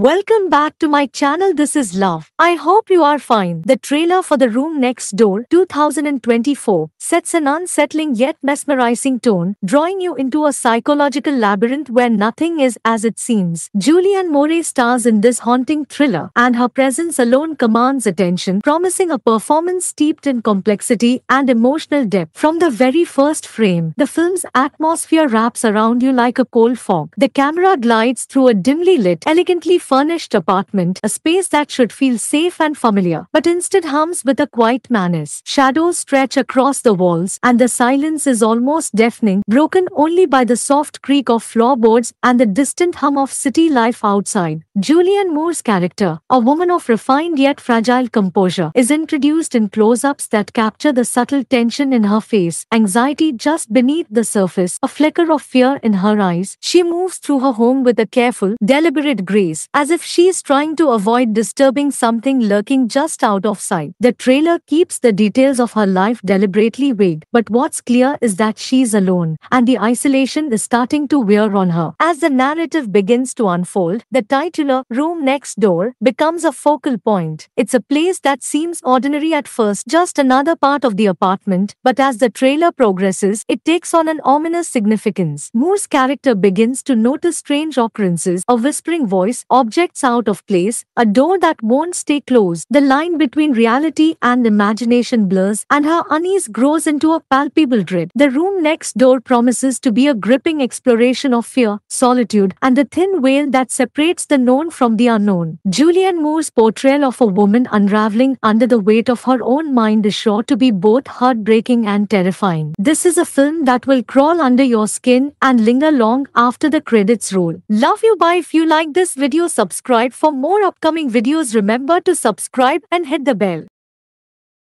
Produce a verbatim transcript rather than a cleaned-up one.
Welcome back to my channel. This is Love. I hope you are fine. The trailer for The Room Next Door two thousand twenty-four sets an unsettling yet mesmerizing tone, drawing you into a psychological labyrinth where nothing is as it seems. Julianne Moore stars in this haunting thriller, and her presence alone commands attention, promising a performance steeped in complexity and emotional depth. From the very first frame, the film's atmosphere wraps around you like a cold fog. The camera glides through a dimly lit, elegantly furnished apartment, a space that should feel safe and familiar, but instead hums with a quiet menace. Shadows stretch across the walls, and the silence is almost deafening, broken only by the soft creak of floorboards and the distant hum of city life outside. Julianne Moore's character, a woman of refined yet fragile composure, is introduced in close-ups that capture the subtle tension in her face, anxiety just beneath the surface, a flicker of fear in her eyes. She moves through her home with a careful, deliberate grace, as if she is trying to avoid disturbing something lurking just out of sight. The trailer keeps the details of her life deliberately vague, but what's clear is that she's alone, and the isolation is starting to wear on her. As the narrative begins to unfold, the titular Room Next Door becomes a focal point. It's a place that seems ordinary at first, just another part of the apartment, but as the trailer progresses, it takes on an ominous significance. Moore's character begins to notice strange occurrences, a whispering voice, objects out of place, a door that won't stay closed. The line between reality and imagination blurs, and her unease grows into a palpable dread. The Room Next Door promises to be a gripping exploration of fear, solitude, and the thin veil that separates the known from the unknown. Julianne Moore's portrayal of a woman unraveling under the weight of her own mind is sure to be both heartbreaking and terrifying. This is a film that will crawl under your skin and linger long after the credits roll. Love you, bye. If you like this video, subscribe for more upcoming videos. Remember to subscribe and hit the bell.